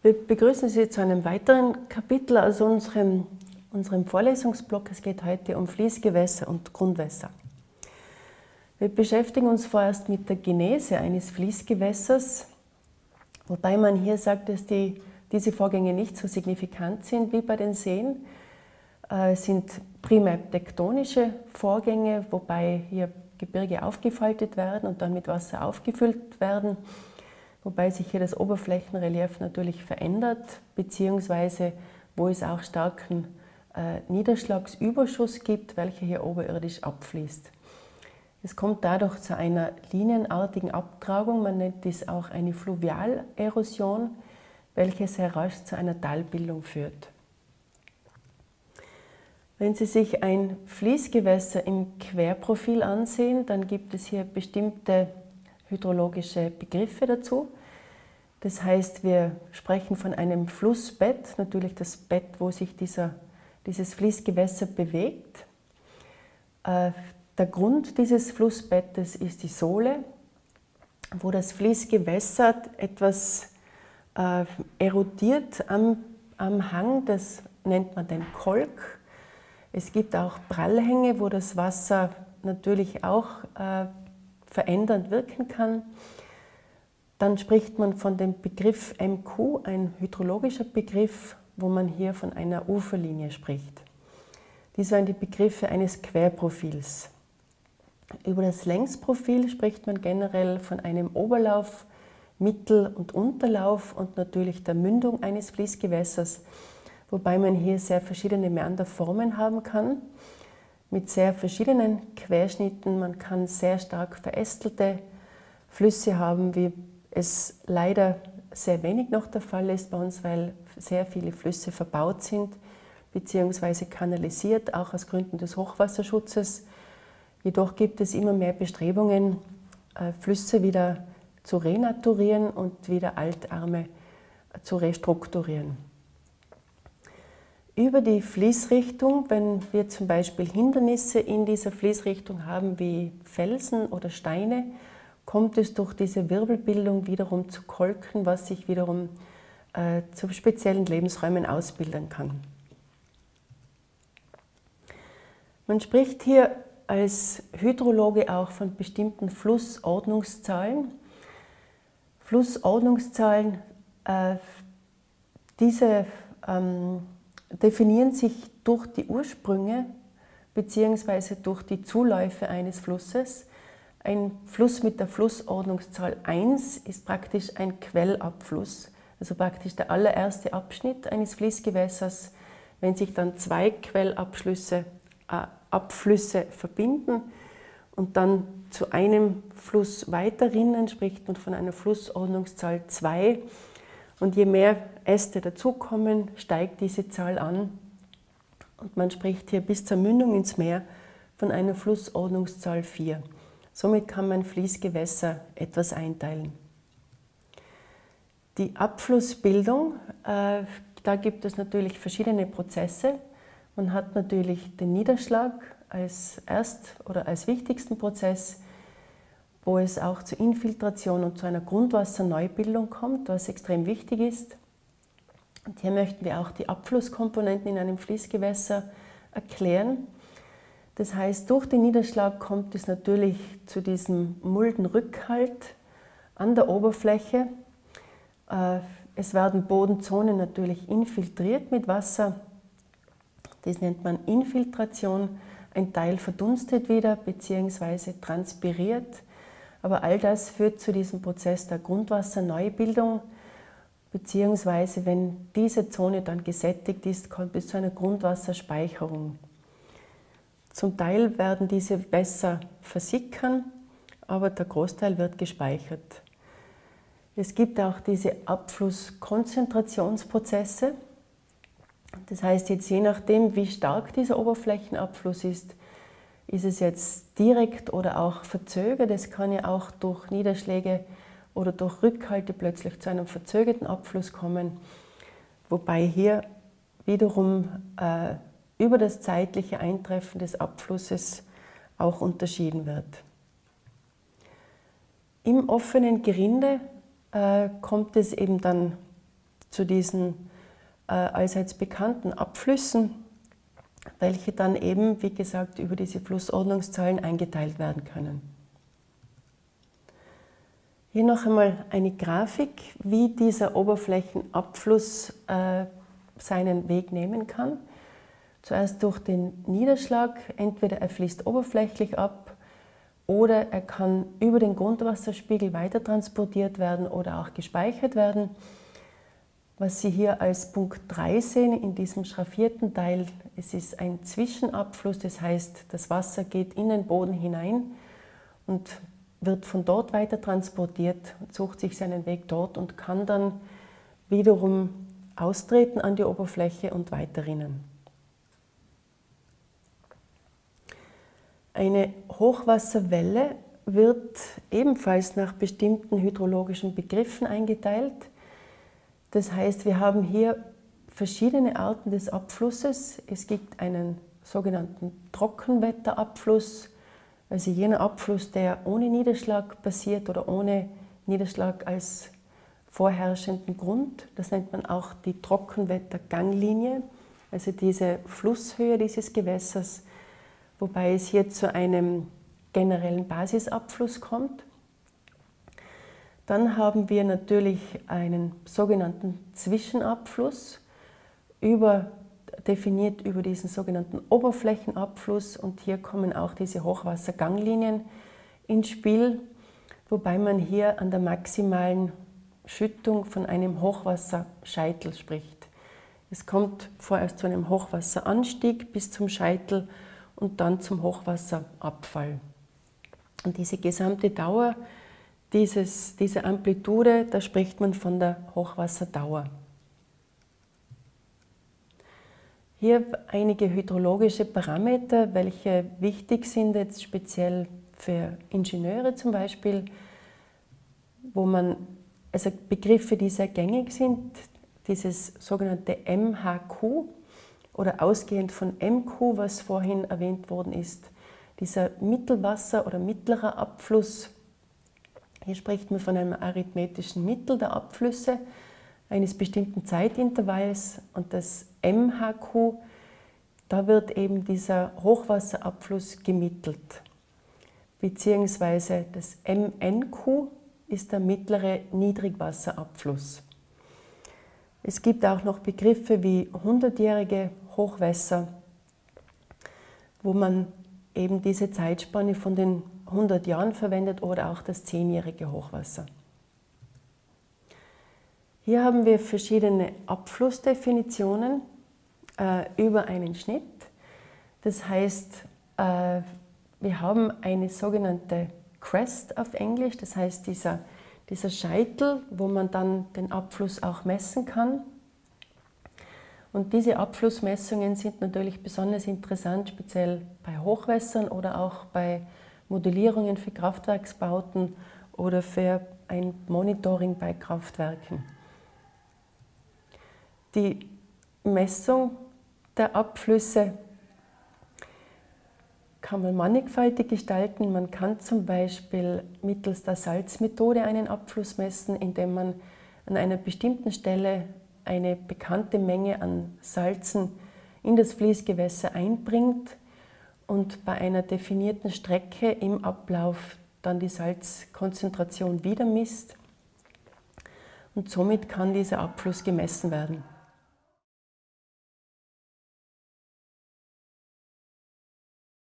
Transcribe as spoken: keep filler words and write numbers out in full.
Wir begrüßen Sie zu einem weiteren Kapitel aus unserem, unserem Vorlesungsblock. Es geht heute um Fließgewässer und Grundwässer. Wir beschäftigen uns vorerst mit der Genese eines Fließgewässers, wobei man hier sagt, dass die, diese Vorgänge nicht so signifikant sind wie bei den Seen. Es sind primär tektonische Vorgänge, wobei hier Gebirge aufgefaltet werden und dann mit Wasser aufgefüllt werden, wobei sich hier das Oberflächenrelief natürlich verändert, beziehungsweise wo es auch starken äh, Niederschlagsüberschuss gibt, welcher hier oberirdisch abfließt. Es kommt dadurch zu einer linienartigen Abtragung, man nennt dies auch eine Fluvialerosion, welche sehr rasch zu einer Talbildung führt. Wenn Sie sich ein Fließgewässer im Querprofil ansehen, dann gibt es hier bestimmte hydrologische Begriffe dazu. Das heißt, wir sprechen von einem Flussbett, natürlich das Bett, wo sich dieser, dieses Fließgewässer bewegt. Äh, der Grund dieses Flussbettes ist die Sohle, wo das Fließgewässer etwas äh, erodiert am, am Hang, das nennt man den Kolk. Es gibt auch Prallhänge, wo das Wasser natürlich auch äh, verändernd wirken kann. Dann spricht man von dem Begriff M Q, ein hydrologischer Begriff, wo man hier von einer Uferlinie spricht. Dies waren die Begriffe eines Querprofils. Über das Längsprofil spricht man generell von einem Oberlauf, Mittel- und Unterlauf und natürlich der Mündung eines Fließgewässers, wobei man hier sehr verschiedene Mäanderformen haben kann, mit sehr verschiedenen Querschnitten. Man kann sehr stark verästelte Flüsse haben, wie es leider sehr wenig noch der Fall ist bei uns, weil sehr viele Flüsse verbaut sind bzw. kanalisiert, auch aus Gründen des Hochwasserschutzes. Jedoch gibt es immer mehr Bestrebungen, Flüsse wieder zu renaturieren und wieder Altarme zu restrukturieren. Über die Fließrichtung, wenn wir zum Beispiel Hindernisse in dieser Fließrichtung haben, wie Felsen oder Steine, kommt es durch diese Wirbelbildung wiederum zu Kolken, was sich wiederum äh, zu speziellen Lebensräumen ausbilden kann. Man spricht hier als Hydrologe auch von bestimmten Flussordnungszahlen. Flussordnungszahlen, äh, diese ähm, definieren sich durch die Ursprünge bzw. durch die Zuläufe eines Flusses. Ein Fluss mit der Flussordnungszahl eins ist praktisch ein Quellabfluss, also praktisch der allererste Abschnitt eines Fließgewässers. Wenn sich dann zwei Quellabschlüsse, äh, Abflüsse verbinden und dann zu einem Fluss weiterrinnen, spricht man von einer Flussordnungszahl zwei. Und je mehr Äste dazukommen, steigt diese Zahl an. Und man spricht hier bis zur Mündung ins Meer von einer Flussordnungszahl vier. Somit kann man Fließgewässer etwas einteilen. Die Abflussbildung, äh, da gibt es natürlich verschiedene Prozesse. Man hat natürlich den Niederschlag als erst oder als wichtigsten Prozess, wo es auch zur Infiltration und zu einer Grundwasserneubildung kommt, was extrem wichtig ist. Und hier möchten wir auch die Abflusskomponenten in einem Fließgewässer erklären. Das heißt, durch den Niederschlag kommt es natürlich zu diesem Muldenrückhalt an der Oberfläche. Es werden Bodenzonen natürlich infiltriert mit Wasser. Das nennt man Infiltration. Ein Teil verdunstet wieder bzw. transpiriert. Aber all das führt zu diesem Prozess der Grundwasserneubildung, beziehungsweise wenn diese Zone dann gesättigt ist, kommt es zu einer Grundwasserspeicherung. Zum Teil werden diese Wässer versickern, aber der Großteil wird gespeichert. Es gibt auch diese Abflusskonzentrationsprozesse. Das heißt, jetzt je nachdem, wie stark dieser Oberflächenabfluss ist, ist es jetzt direkt oder auch verzögert. Es kann ja auch durch Niederschläge oder durch Rückhalte plötzlich zu einem verzögerten Abfluss kommen, wobei hier wiederum äh, über das zeitliche Eintreffen des Abflusses auch unterschieden wird. Im offenen Gerinde äh, kommt es eben dann zu diesen äh, allseits bekannten Abflüssen, welche dann eben, wie gesagt, über diese Flussordnungszahlen eingeteilt werden können. Hier noch einmal eine Grafik, wie dieser Oberflächenabfluss äh, seinen Weg nehmen kann. Zuerst durch den Niederschlag, entweder er fließt oberflächlich ab oder er kann über den Grundwasserspiegel weiter transportiert werden oder auch gespeichert werden. Was Sie hier als Punkt drei sehen in diesem schraffierten Teil, es ist ein Zwischenabfluss, das heißt, das Wasser geht in den Boden hinein und wird von dort weiter transportiert, sucht sich seinen Weg dort und kann dann wiederum austreten an die Oberfläche und weiter rinnen. Eine Hochwasserwelle wird ebenfalls nach bestimmten hydrologischen Begriffen eingeteilt. Das heißt, wir haben hier verschiedene Arten des Abflusses. Es gibt einen sogenannten Trockenwetterabfluss, also jener Abfluss, der ohne Niederschlag passiert oder ohne Niederschlag als vorherrschenden Grund. Das nennt man auch die Trockenwetterganglinie, also diese Flusshöhe dieses Gewässers, wobei es hier zu einem generellen Basisabfluss kommt. Dann haben wir natürlich einen sogenannten Zwischenabfluss, über, definiert über diesen sogenannten Oberflächenabfluss, und hier kommen auch diese Hochwasserganglinien ins Spiel, wobei man hier an der maximalen Schüttung von einem Hochwasserscheitel spricht. Es kommt vorerst zu einem Hochwasseranstieg bis zum Scheitel und dann zum Hochwasserabfall. Und diese gesamte Dauer, dieses, diese Amplitude, da spricht man von der Hochwasserdauer. Hier einige hydrologische Parameter, welche wichtig sind jetzt speziell für Ingenieure zum Beispiel, wo man, also Begriffe, die sehr gängig sind, dieses sogenannte M H Q oder ausgehend von M Q, was vorhin erwähnt worden ist, dieser Mittelwasser- oder mittlerer Abfluss. Hier spricht man von einem arithmetischen Mittel der Abflüsse eines bestimmten Zeitintervalls, und das M H Q, da wird eben dieser Hochwasserabfluss gemittelt, beziehungsweise das M N Q ist der mittlere Niedrigwasserabfluss. Es gibt auch noch Begriffe wie hundertjährige Hochwässer, wo man eben diese Zeitspanne von den hundert Jahren verwendet, oder auch das zehnjährige Hochwasser. Hier haben wir verschiedene Abflussdefinitionen äh, über einen Schnitt. Das heißt, äh, wir haben eine sogenannte Crest auf Englisch, das heißt dieser, dieser Scheitel, wo man dann den Abfluss auch messen kann. Und diese Abflussmessungen sind natürlich besonders interessant, speziell bei Hochwässern oder auch bei Modellierungen für Kraftwerksbauten oder für ein Monitoring bei Kraftwerken. Die Messung der Abflüsse kann man mannigfaltig gestalten. Man kann zum Beispiel mittels der Salzmethode einen Abfluss messen, indem man an einer bestimmten Stelle eine bekannte Menge an Salzen in das Fließgewässer einbringt und bei einer definierten Strecke im Ablauf dann die Salzkonzentration wieder misst. Und somit kann dieser Abfluss gemessen werden.